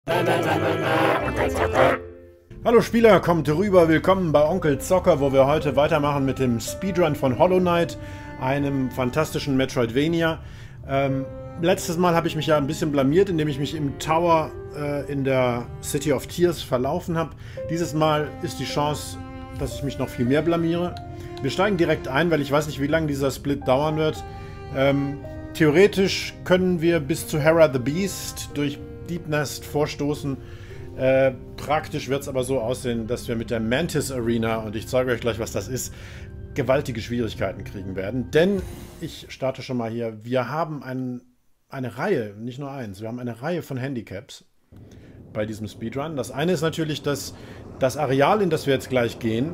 Hallo Spieler, kommt rüber, willkommen bei Onkel Zocker, wo wir heute weitermachen mit dem Speedrun von Hollow Knight, einem fantastischen Metroidvania. Letztes Mal habe ich mich ja ein bisschen blamiert, indem ich mich im Tower in der City of Tears verlaufen habe. Dieses Mal ist die Chance, dass ich mich noch viel mehr blamiere. Wir steigen direkt ein, weil ich weiß nicht, wie lange dieser Split dauern wird. Theoretisch können wir bis zu Hera the Beast durch Deep Nest vorstoßen. Praktisch wird es aber so aussehen, dass wir mit der Mantis Arena, und ich zeige euch gleich, was das ist, gewaltige Schwierigkeiten kriegen werden. Denn, ich starte schon mal hier, wir haben eine Reihe, nicht nur eins, wir haben eine Reihe von Handicaps bei diesem Speedrun. Das eine ist natürlich das Areal, in das wir jetzt gleich gehen.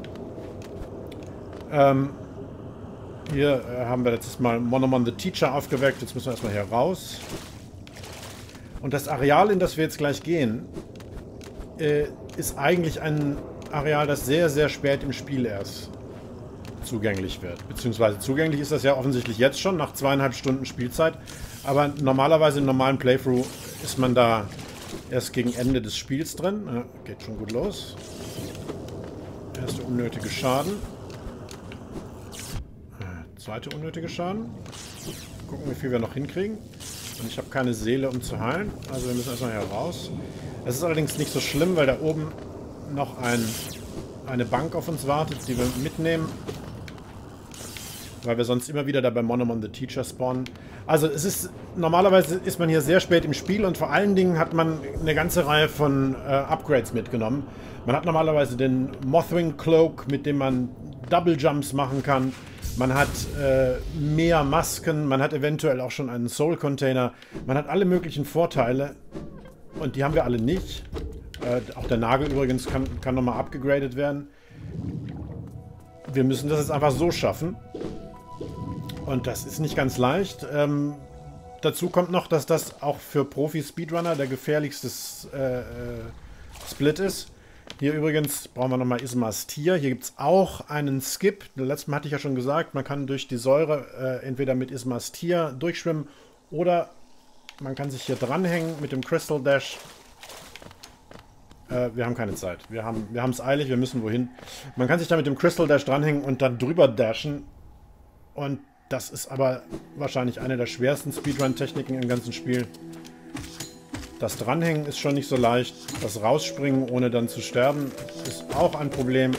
Hier haben wir letztes Mal Monomon the Teacher aufgeweckt, jetzt müssen wir erstmal hier raus. Und das Areal, in das wir jetzt gleich gehen, ist eigentlich ein Areal, das sehr, sehr spät im Spiel erst zugänglich wird. Beziehungsweise zugänglich ist das ja offensichtlich jetzt schon, nach 2,5 Stunden Spielzeit. Aber normalerweise im normalen Playthrough ist man da erst gegen Ende des Spiels drin. Ja, geht schon gut los. Erste unnötige Schaden. Zweite unnötige Schaden. Gucken, wie viel wir noch hinkriegen. Und ich habe keine Seele, um zu heilen. Also wir müssen erstmal hier raus. Es ist allerdings nicht so schlimm, weil da oben noch eine Bank auf uns wartet, die wir mitnehmen. Weil wir sonst immer wieder da bei Monomon the Teacher spawnen. Also normalerweise ist man hier sehr spät im Spiel und vor allen Dingen hat man eine ganze Reihe von Upgrades mitgenommen. Man hat normalerweise den Mothwing Cloak, mit dem man Double Jumps machen kann. Man hat mehr Masken, man hat eventuell auch schon einen Soul Container. Man hat alle möglichen Vorteile und die haben wir alle nicht. Auch der Nagel übrigens kann nochmal abgegradet werden. Wir müssen das jetzt einfach so schaffen. Und das ist nicht ganz leicht. Dazu kommt noch, dass das auch für Profi-Speedrunner der gefährlichste Split ist. Hier übrigens brauchen wir nochmal Ismas Tier. Hier gibt es auch einen Skip. Letztes Mal hatte ich ja schon gesagt, man kann durch die Säure entweder mit Ismas Tier durchschwimmen oder man kann sich hier dranhängen mit dem Crystal Dash. Wir haben keine Zeit. Wir haben es eilig, wir müssen wohin. Man kann sich da mit dem Crystal Dash dranhängen und dann drüber dashen. Und das ist aber wahrscheinlich eine der schwersten Speedrun-Techniken im ganzen Spiel. Das Dranhängen ist schon nicht so leicht. Das Rausspringen, ohne dann zu sterben, ist auch ein Problem.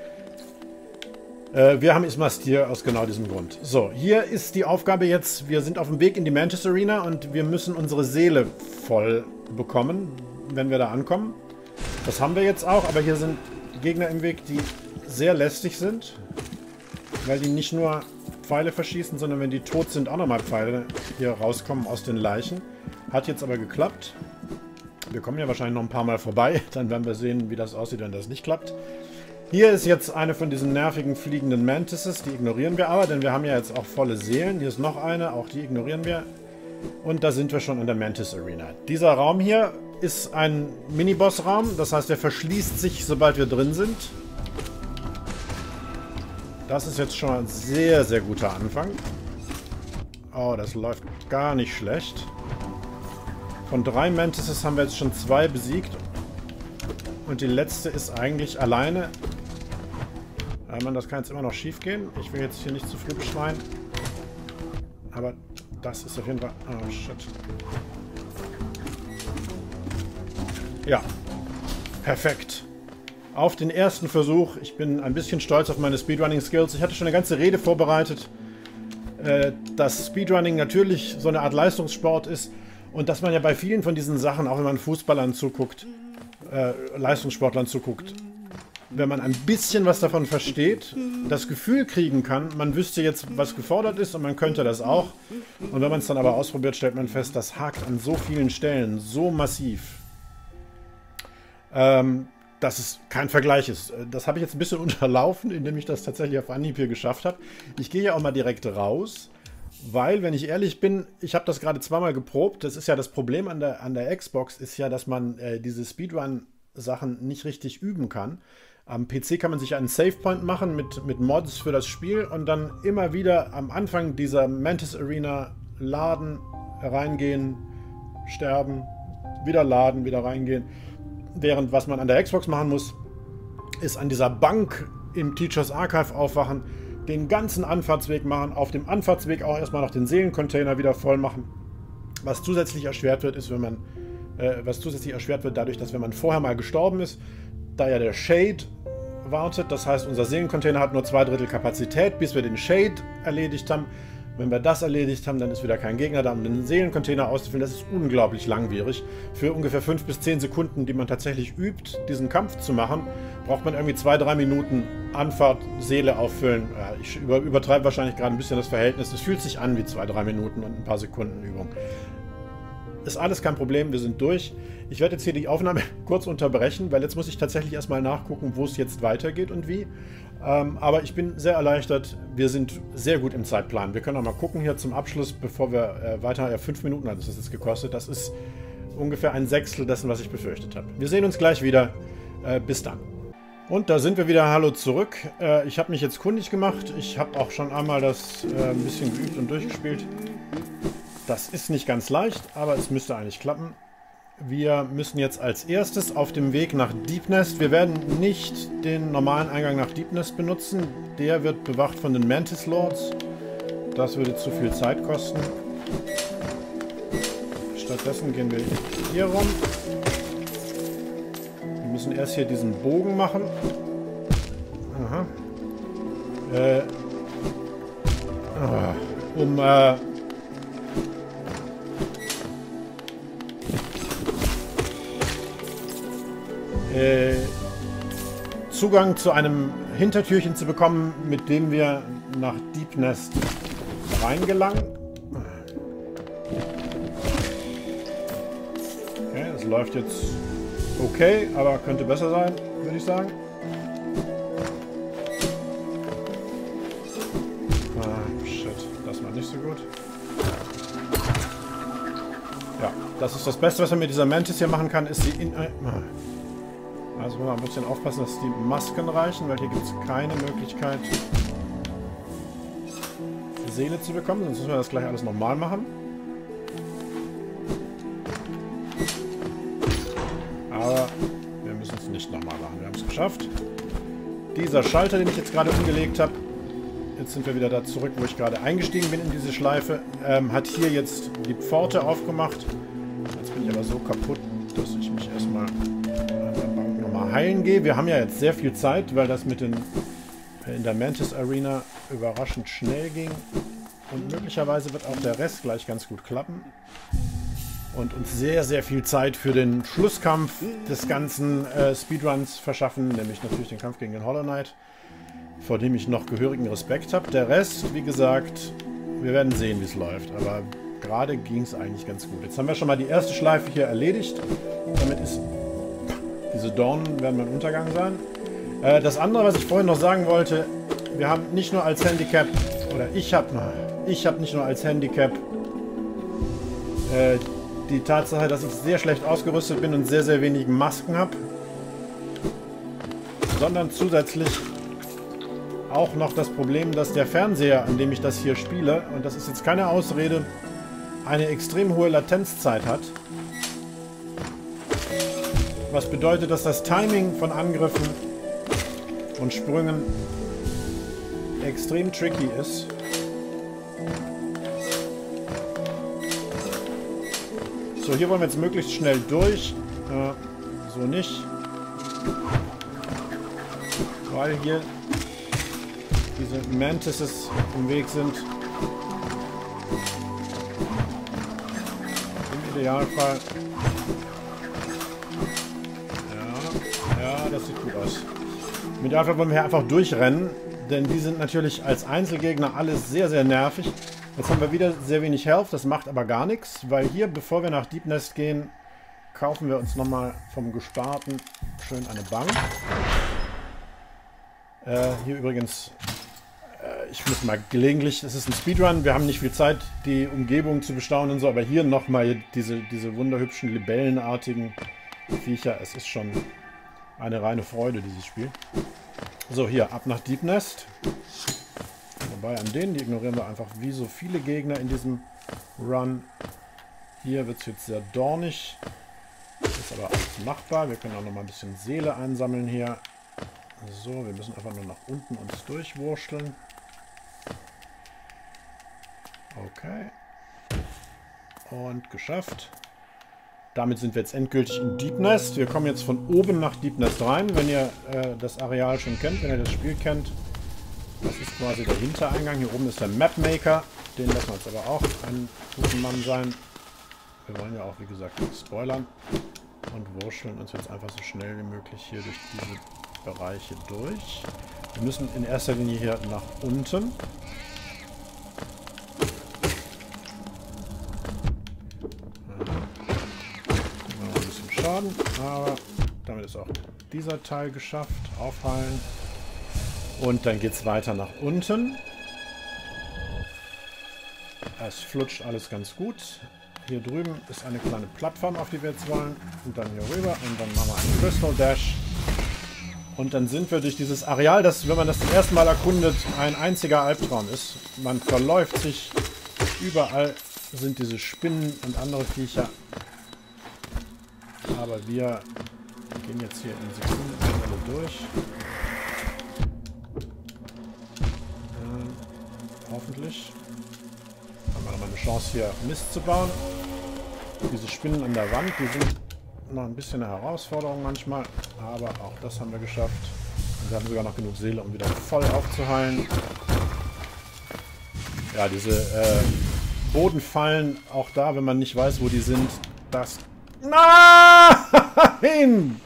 Wir haben Ismas Tier aus genau diesem Grund. So, hier ist die Aufgabe jetzt. Wir sind auf dem Weg in die Mantis Arena und wir müssen unsere Seele voll bekommen, wenn wir da ankommen. Das haben wir jetzt auch, aber hier sind Gegner im Weg, die sehr lästig sind. Weil die nicht nur Pfeile verschießen, sondern wenn die tot sind, auch nochmal Pfeile hier rauskommen aus den Leichen. Hat jetzt aber geklappt. Wir kommen ja wahrscheinlich noch ein paar Mal vorbei. Dann werden wir sehen, wie das aussieht, wenn das nicht klappt. Hier ist jetzt eine von diesen nervigen fliegenden Mantises. Die ignorieren wir aber, denn wir haben ja jetzt auch volle Seelen. Hier ist noch eine, auch die ignorieren wir. Und da sind wir schon in der Mantis Arena. Dieser Raum hier ist ein Miniboss-Raum. Das heißt, der verschließt sich, sobald wir drin sind. Das ist jetzt schon ein sehr, sehr guter Anfang. Oh, das läuft gar nicht schlecht. Von 3 Mantises haben wir jetzt schon 2 besiegt. Und die letzte ist eigentlich alleine. Das kann jetzt immer noch schief gehen. Ich will jetzt hier nicht zu früh beschreien. Aber das ist auf jeden Fall... Oh, shit. Ja. Perfekt. Auf den ersten Versuch. Ich bin ein bisschen stolz auf meine Speedrunning-Skills. Ich hatte schon eine ganze Rede vorbereitet, dass Speedrunning natürlich so eine Art Leistungssport ist und dass man ja bei vielen von diesen Sachen, auch wenn man Fußballern zuguckt, Leistungssportlern zuguckt, wenn man ein bisschen was davon versteht, das Gefühl kriegen kann, man wüsste jetzt, was gefordert ist und man könnte das auch. Und wenn man es dann aber ausprobiert, stellt man fest, das hakt an so vielen Stellen so massiv, dass es kein Vergleich ist. Das habe ich jetzt ein bisschen unterlaufen, indem ich das tatsächlich auf Anhieb hier geschafft habe. Ich gehe ja auch mal direkt raus, weil, wenn ich ehrlich bin, ich habe das gerade zweimal geprobt. Das ist ja das Problem an der Xbox, ist ja, dass man diese Speedrun-Sachen nicht richtig üben kann. Am PC kann man sich einen Savepoint machen mit Mods für das Spiel und dann immer wieder am Anfang dieser Mantis Arena laden, reingehen, sterben, wieder laden, wieder reingehen. Während was man an der Xbox machen muss, ist an dieser Bank im Teachers Archive aufwachen, den ganzen Anfahrtsweg machen, auf dem Anfahrtsweg auch erstmal noch den Seelencontainer wieder voll machen. Was zusätzlich erschwert wird, ist, dadurch, dass wenn man vorher mal gestorben ist, da ja der Shade wartet, das heißt, unser Seelencontainer hat nur 2/3 Kapazität, bis wir den Shade erledigt haben. Wenn wir das erledigt haben, dann ist wieder kein Gegner da, um den Seelencontainer auszufüllen. Das ist unglaublich langwierig. Für ungefähr 5 bis 10 Sekunden, die man tatsächlich übt, diesen Kampf zu machen, braucht man irgendwie 2-3 Minuten Anfahrt, Seele auffüllen. Ja, ich übertreibe wahrscheinlich gerade ein bisschen das Verhältnis. Es fühlt sich an wie 2-3 Minuten und ein paar Sekunden Übung. Ist alles kein Problem, wir sind durch. Ich werde jetzt hier die Aufnahme kurz unterbrechen, weil jetzt muss ich tatsächlich erstmal nachgucken, wo es jetzt weitergeht und wie. Aber ich bin sehr erleichtert, wir sind sehr gut im Zeitplan. Wir können auch mal gucken hier zum Abschluss, bevor wir weiter, 5 Minuten hat es das jetzt gekostet. Das ist ungefähr ein Sechstel dessen, was ich befürchtet habe. Wir sehen uns gleich wieder. Bis dann. Und da sind wir wieder. Hallo zurück. Ich habe mich jetzt kundig gemacht. Ich habe auch schon einmal das ein bisschen geübt und durchgespielt. Das ist nicht ganz leicht, aber es müsste eigentlich klappen. Wir müssen jetzt als erstes auf dem Weg nach Deepnest. Wir werden nicht den normalen Eingang nach Deepnest benutzen. Der wird bewacht von den Mantis Lords. Das würde zu viel Zeit kosten. Stattdessen gehen wir hier rum. Wir müssen erst hier diesen Bogen machen. Aha. Zugang zu einem Hintertürchen zu bekommen, mit dem wir nach Deepnest reingelangen. Okay, das läuft jetzt okay, aber könnte besser sein, würde ich sagen. Shit, das war nicht so gut. Ja, das ist das Beste, was man mit dieser Mantis hier machen kann, ist sie in... Also muss man ein bisschen aufpassen, dass die Masken reichen, weil hier gibt es keine Möglichkeit, Seele zu bekommen. Sonst müssen wir das gleich alles normal machen. Aber wir müssen es nicht nochmal machen. Wir haben es geschafft. Dieser Schalter, den ich jetzt gerade umgelegt habe, jetzt sind wir wieder da zurück, wo ich gerade eingestiegen bin in diese Schleife, hat hier jetzt die Pforte aufgemacht. Jetzt bin ich aber so kaputt, dass ich mich erstmal heilen gehe. Wir haben ja jetzt sehr viel Zeit, weil das mit den in der Mantis Arena überraschend schnell ging. Und möglicherweise wird auch der Rest gleich ganz gut klappen. Und uns sehr, sehr viel Zeit für den Schlusskampf des ganzen Speedruns verschaffen, nämlich natürlich den Kampf gegen den Hollow Knight, vor dem ich noch gehörigen Respekt habe. Der Rest, wie gesagt, wir werden sehen, wie es läuft. Aber gerade ging es eigentlich ganz gut. Jetzt haben wir schon mal die erste Schleife hier erledigt. Damit ist... Diese Dornen werden mein Untergang sein. Das andere, was ich vorhin noch sagen wollte, wir haben nicht nur als Handicap, oder ich habe nicht nur als Handicap die Tatsache, dass ich sehr schlecht ausgerüstet bin und sehr, sehr wenige Masken habe, sondern zusätzlich auch noch das Problem, dass der Fernseher, an dem ich das hier spiele, und das ist jetzt keine Ausrede, eine extrem hohe Latenzzeit hat. Was bedeutet, dass das Timing von Angriffen und Sprüngen extrem tricky ist. So, hier wollen wir jetzt möglichst schnell durch. So nicht. Weil hier diese Mantises im Weg sind. Im Idealfall. Das sieht gut aus. Mit der wollen wir hier einfach durchrennen, denn die sind natürlich als Einzelgegner alles sehr, sehr nervig. Jetzt haben wir wieder sehr wenig Health, das macht aber gar nichts, weil hier, bevor wir nach Deepnest gehen, kaufen wir uns nochmal vom Gesparten schön eine Bank. Hier übrigens, ich muss mal gelegentlich, es ist ein Speedrun, wir haben nicht viel Zeit, die Umgebung zu bestaunen und so, aber hier nochmal diese wunderhübschen libellenartigen Viecher, es ist schon... eine reine Freude, dieses Spiel. So, hier, ab nach Deepnest. Wobei an denen, die ignorieren wir einfach wie so viele Gegner in diesem Run. Hier wird es jetzt sehr dornig. aber alles machbar. Wir können auch noch mal ein bisschen Seele einsammeln hier. So, wir müssen einfach nur nach unten uns durchwurschteln. Okay. Und geschafft. Damit sind wir jetzt endgültig in Deep Nest. Wir kommen jetzt von oben nach Deep Nest rein. Wenn ihr das Areal schon kennt, wenn ihr das Spiel kennt. Das ist quasi der Hintereingang. Hier oben ist der Mapmaker. Den lassen wir jetzt aber auch einen guten Mann sein. Wir wollen ja auch, wie gesagt, spoilern. Und wurschteln uns jetzt einfach so schnell wie möglich hier durch diese Bereiche durch. Wir müssen in erster Linie hier nach unten. Ein bisschen Schaden, aber damit ist auch dieser Teil geschafft. Aufheilen. Und dann geht es weiter nach unten. Es flutscht alles ganz gut. Hier drüben ist eine kleine Plattform, auf die wir jetzt wollen. Und dann hier rüber. Und dann machen wir einen Crystal Dash. Und dann sind wir durch dieses Areal, das, wenn man das zum ersten Mal erkundet, ein einziger Albtraum ist. Man verläuft sich. Überall sind diese Spinnen und andere Viecher. Aber wir gehen jetzt hier in Sekunden durch. Hoffentlich. Haben wir nochmal eine Chance hier Mist zu bauen. Diese Spinnen an der Wand, die sind noch ein bisschen eine Herausforderung manchmal. Aber auch das haben wir geschafft. Und wir haben sogar noch genug Seele, um wieder voll aufzuheilen. Ja, diese Bodenfallen, auch da, wenn man nicht weiß, wo die sind, das... Nein!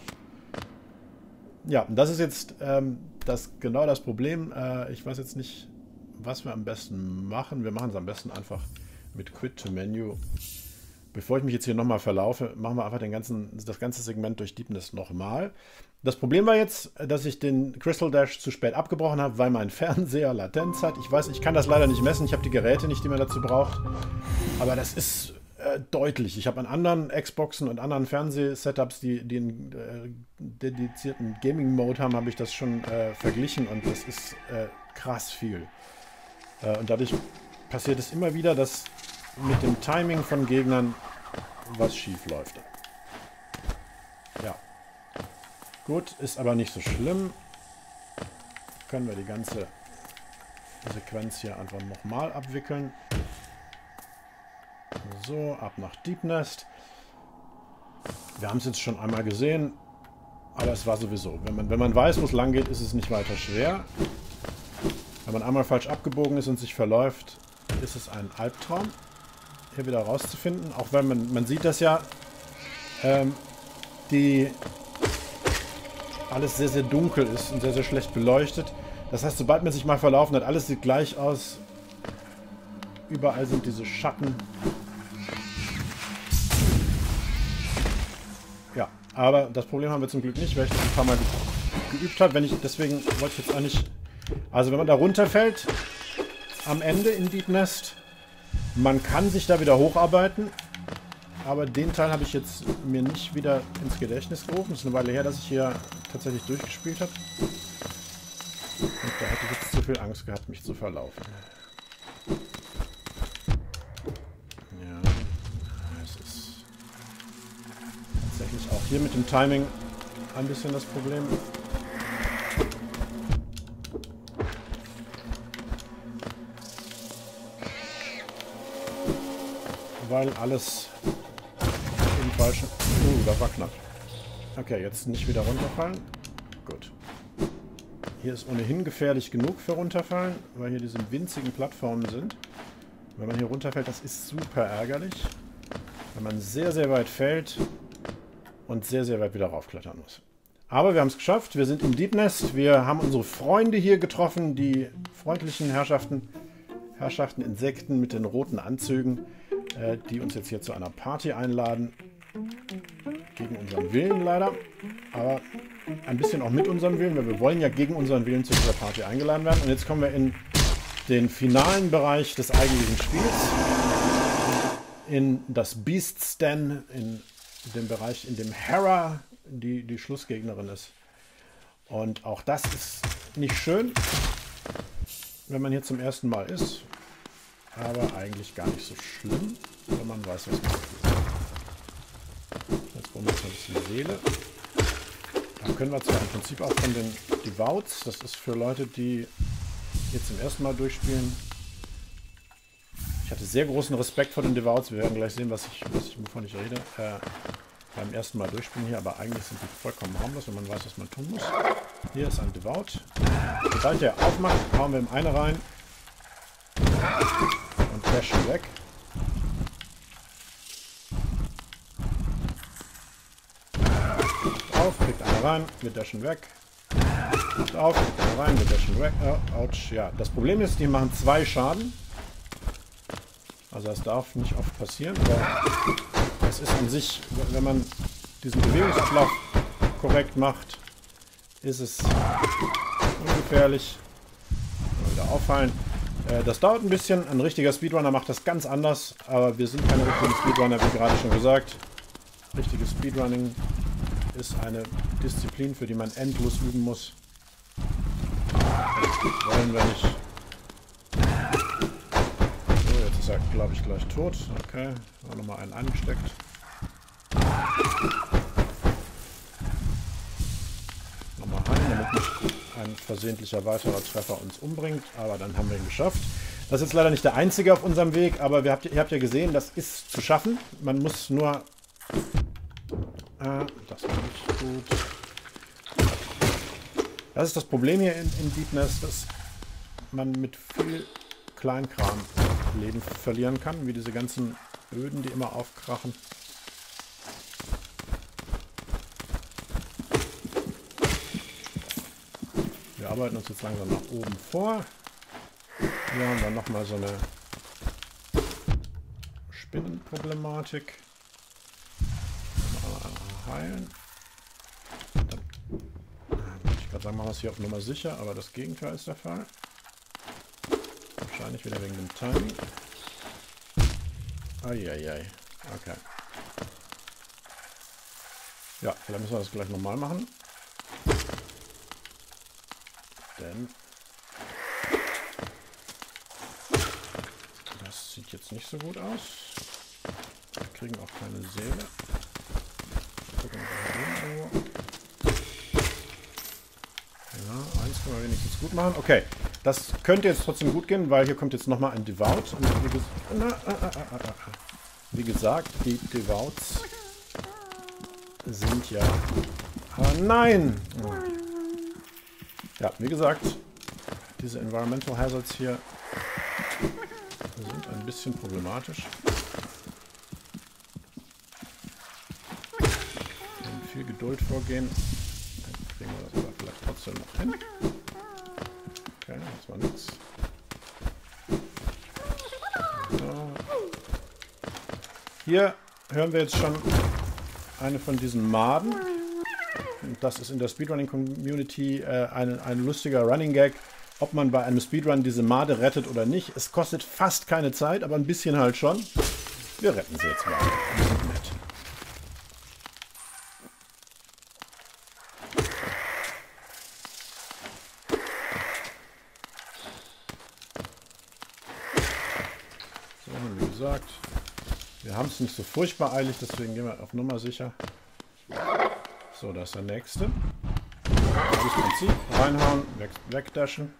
Ja, das ist jetzt genau das Problem. Ich weiß jetzt nicht, was wir am besten machen. Wir machen es am besten einfach mit Quit to Menu. Bevor ich mich jetzt hier nochmal verlaufe, machen wir einfach das ganze Segment durch Deep Nest nochmal. Das Problem war jetzt, dass ich den Crystal Dash zu spät abgebrochen habe, weil mein Fernseher Latenz hat. Ich weiß, ich kann das leider nicht messen. Ich habe die Geräte nicht, die man dazu braucht. Aber das ist deutlich. Ich habe an anderen Xboxen und anderen Fernseh-Setups, die einen dedizierten Gaming-Mode haben, habe ich das schon verglichen. Und das ist krass viel. Und dadurch passiert es immer wieder, dass mit dem Timing von Gegnern was schief läuft. Ja. Gut, ist aber nicht so schlimm. Können wir die ganze Sequenz hier einfach nochmal abwickeln. So, ab nach Deep Nest. Wir haben es jetzt schon einmal gesehen, aber es war sowieso. Wenn man weiß, wo es lang geht, ist es nicht weiter schwer. Wenn man einmal falsch abgebogen ist und sich verläuft, ist es ein Albtraum, hier wieder rauszufinden. Auch wenn man sieht das ja, alles sehr, sehr dunkel ist und sehr, sehr schlecht beleuchtet. Das heißt, sobald man sich mal verlaufen hat, alles sieht gleich aus. Überall sind diese Schatten. Ja, aber das Problem haben wir zum Glück nicht, weil ich das ein paar Mal geübt habe. Deswegen wollte ich jetzt auch nicht... Also wenn man da runterfällt, am Ende in Deep Nest, man kann sich da wieder hocharbeiten, aber den Teil habe ich jetzt mir nicht wieder ins Gedächtnis gerufen. Es ist eine Weile her, dass ich hier tatsächlich durchgespielt habe. Und da hätte ich jetzt zu viel Angst gehabt, mich zu verlaufen. Ja, es ist tatsächlich auch hier mit dem Timing ein bisschen das Problem. Weil alles im falschen... das war knapp. Okay, jetzt nicht wieder runterfallen. Gut. Hier ist ohnehin gefährlich genug für runterfallen, weil hier diese winzigen Plattformen sind. Wenn man hier runterfällt, das ist super ärgerlich. Wenn man sehr, sehr weit fällt und sehr, sehr weit wieder raufklettern muss. Aber wir haben es geschafft. Wir sind im Deep Nest. Wir haben unsere Freunde hier getroffen, die freundlichen Herrschaften, Insekten mit den roten Anzügen, die uns jetzt hier zu einer Party einladen. Gegen unseren Willen leider. Aber ein bisschen auch mit unserem Willen, weil wir wollen ja gegen unseren Willen zu dieser Party eingeladen werden. Und jetzt kommen wir in den finalen Bereich des eigentlichen Spiels. In das Beast's Den, in dem Bereich, in dem Hera die Schlussgegnerin ist. Und auch das ist nicht schön, wenn man hier zum ersten Mal ist. Aber eigentlich gar nicht so schlimm, wenn man weiß, was man tut. Jetzt Oben ist ein bisschen Seele. Da können wir zwar im Prinzip auch von den Devouts, das ist für Leute, die jetzt zum ersten Mal durchspielen. Ich hatte sehr großen Respekt vor den Devouts. Wir werden gleich sehen, wovon ich rede. Beim ersten Mal durchspielen hier, aber eigentlich sind die vollkommen harmlos, wenn man weiß, was man tun muss. Hier ist ein Devout. Sobald der aufmacht, hauen wir ihm eine rein und dashen weg. Macht auf, kriegt eine rein, wir dashen weg. Macht auf, kriegt eine rein, wir dashen weg. Oh, ouch. Ja, das Problem ist, die machen 2 Schaden. Also das darf nicht oft passieren, aber es ist an sich, wenn man diesen Bewegungsablauf korrekt macht, ist es ungefährlich. Wieder auffallen. Das dauert ein bisschen. Ein richtiger Speedrunner macht das ganz anders, aber wir sind keine richtigen Speedrunner, wie gerade schon gesagt. Richtiges Speedrunning ist eine Disziplin, für die man endlos üben muss. Das wollen wir nicht. So, jetzt ist er, glaube ich, gleich tot. Okay, nochmal einen angesteckt. Nochmal rein, damit nicht ein versehentlicher weiterer Treffer uns umbringt, aber dann haben wir ihn geschafft. Das ist jetzt leider nicht der einzige auf unserem Weg, aber ihr habt ja gesehen, das ist zu schaffen. Man muss nur... das war nicht gut. Das ist das Problem hier in Deepness, dass man mit viel Kleinkram Leben verlieren kann, wie diese ganzen Öden, die immer aufkrachen. Wir arbeiten uns jetzt langsam nach oben vor. Hier haben wir nochmal so eine Spinnenproblematik. Mal heilen. Dann würde ich gerade sagen, machen wir es hier auf Nummer sicher, aber das Gegenteil ist der Fall. Wahrscheinlich wieder wegen dem Timing. Eieiei. Okay. Ja, vielleicht müssen wir das gleich nochmal machen. Denn das sieht jetzt nicht so gut aus. Wir kriegen auch keine Seele. Gucken wir mal. Ja, eins können wir wenigstens gut machen. Okay, das könnte jetzt trotzdem gut gehen, weil hier kommt jetzt nochmal ein Devout. Und wie gesagt, die Devouts sind ja... nein! Ja, wie gesagt, diese Environmental Hazards hier sind ein bisschen problematisch. Mit viel Geduld vorgehen, dann kriegen wir das aber vielleicht trotzdem noch hin. Okay, das war nichts. So. Hier hören wir jetzt schon eine von diesen Maden. Das ist in der Speedrunning-Community ein lustiger Running Gag, ob man bei einem Speedrun diese Made rettet oder nicht. Es kostet fast keine Zeit, aber ein bisschen halt schon. Wir retten sie jetzt mal. Die sind nett. So, wie gesagt, wir haben es nicht so furchtbar eilig, deswegen gehen wir auf Nummer sicher. So, das ist der nächste. Das Prinzip. Reinhauen, wegdashen.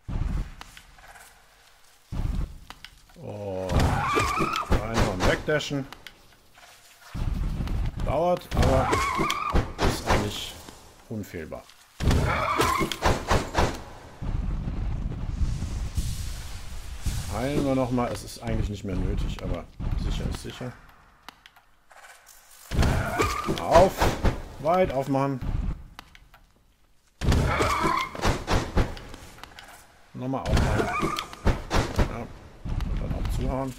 Und reinhauen, wegdashen. Dauert, aber ist eigentlich unfehlbar. Heilen wir nochmal. Es ist eigentlich nicht mehr nötig, aber sicher ist sicher. Auf! Weit aufmachen. Nochmal aufmachen. Ja. Und dann auch zuhauen.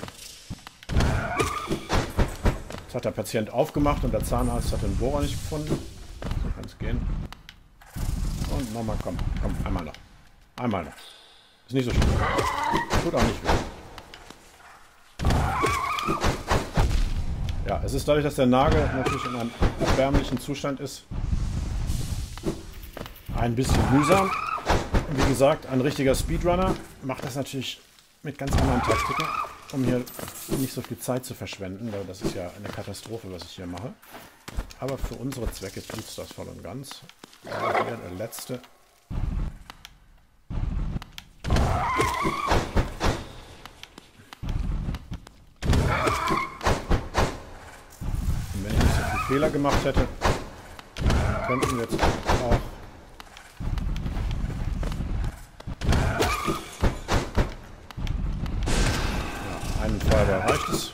Jetzt hat der Patient aufgemacht und der Zahnarzt hat den Bohrer nicht gefunden. So kann es gehen. Und nochmal, komm, einmal noch. Einmal noch. Ist nicht so schlimm. Tut auch nicht weh. Ja, es ist dadurch, dass der Nagel natürlich in einem erbärmlichen Zustand ist, ein bisschen mühsam. Wie gesagt, ein richtiger Speedrunner macht das natürlich mit ganz anderen Taktiken, um hier nicht so viel Zeit zu verschwenden, weil das ist ja eine Katastrophe, was ich hier mache. Aber für unsere Zwecke tut es das voll und ganz. Ja, hier der letzte. Und wenn ich nicht so viel Fehler gemacht hätte, könnten wir jetzt auch einen Feuerball reicht es.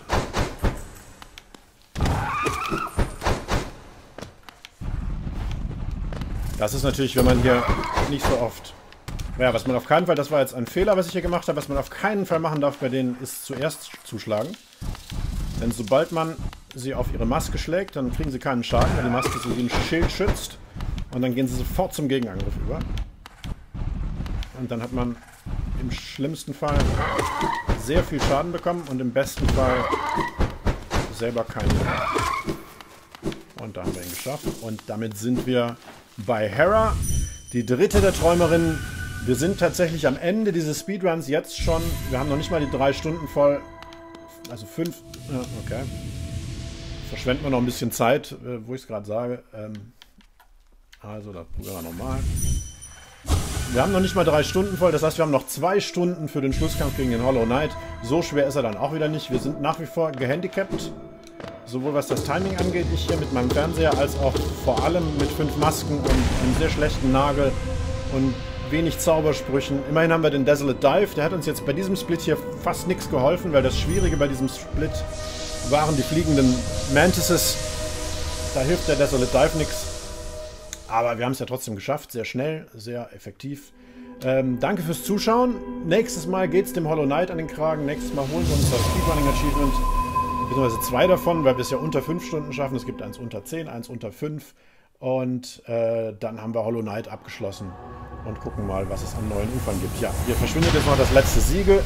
Das ist natürlich, wenn man hier nicht so oft... Ja, was man auf keinen Fall, das war jetzt ein Fehler, was ich hier gemacht habe, was man auf keinen Fall machen darf bei denen, ist zuerst zuschlagen. Denn sobald man sie auf ihre Maske schlägt, dann kriegen sie keinen Schaden, weil die Maske sie wie ein Schild schützt. Und dann gehen sie sofort zum Gegenangriff über. Und dann hat man im schlimmsten Fall sehr viel Schaden bekommen und im besten Fall selber keinen. Und da haben wir ihn geschafft. Und damit sind wir bei Hera, die dritte der Träumerinnen. Wir sind tatsächlich am Ende dieses Speedruns jetzt schon. Wir haben noch nicht mal die 3 Stunden voll. Also 5. Ja, okay. Verschwenden wir noch ein bisschen Zeit, wo ich es gerade sage. Also, das probieren wir nochmal. Wir haben noch nicht mal 3 Stunden voll. Das heißt, wir haben noch 2 Stunden für den Schlusskampf gegen den Hollow Knight. So schwer ist er dann auch wieder nicht. Wir sind nach wie vor gehandicapt. Sowohl was das Timing angeht, ich hier mit meinem Fernseher, als auch vor allem mit 5 Masken und einem sehr schlechten Nagel und wenig Zaubersprüchen. Immerhin haben wir den Desolate Dive. Der hat uns jetzt bei diesem Split hier fast nichts geholfen, weil das Schwierige bei diesem Split waren die fliegenden Mantises. Da hilft der Desolate Dive nichts. Aber wir haben es ja trotzdem geschafft. Sehr schnell, sehr effektiv. Danke fürs Zuschauen. Nächstes Mal geht es dem Hollow Knight an den Kragen. Nächstes Mal holen wir uns das Speedrunning Achievement. Beziehungsweise 2 davon, weil wir es ja unter 5 Stunden schaffen. Es gibt eins unter 10, eins unter 5. Und dann haben wir Hollow Knight abgeschlossen und gucken mal, was es an neuen Ufern gibt. Ja, hier verschwindet jetzt noch das letzte Siegel.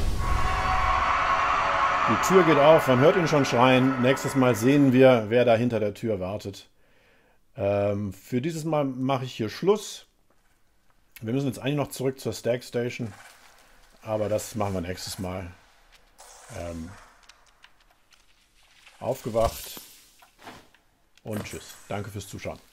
Die Tür geht auf, man hört ihn schon schreien. Nächstes Mal sehen wir, wer da hinter der Tür wartet. Für dieses Mal mache ich hier Schluss. Wir müssen jetzt eigentlich noch zurück zur Stag Station. Aber das machen wir nächstes Mal. Aufgewacht. Und tschüss. Danke fürs Zuschauen.